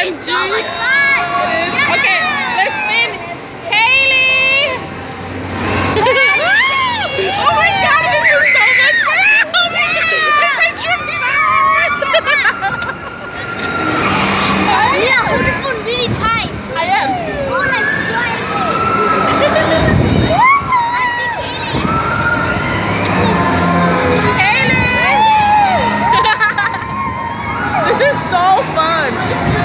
OMG. So much fun. Yes. Okay, let's spin. Kaylee. Oh my God, this is so much fun. It's extra fun. Yeah, hold your phone really tight. I am. Oh, like flying. I see Kaylee. Kaylee. This is so fun.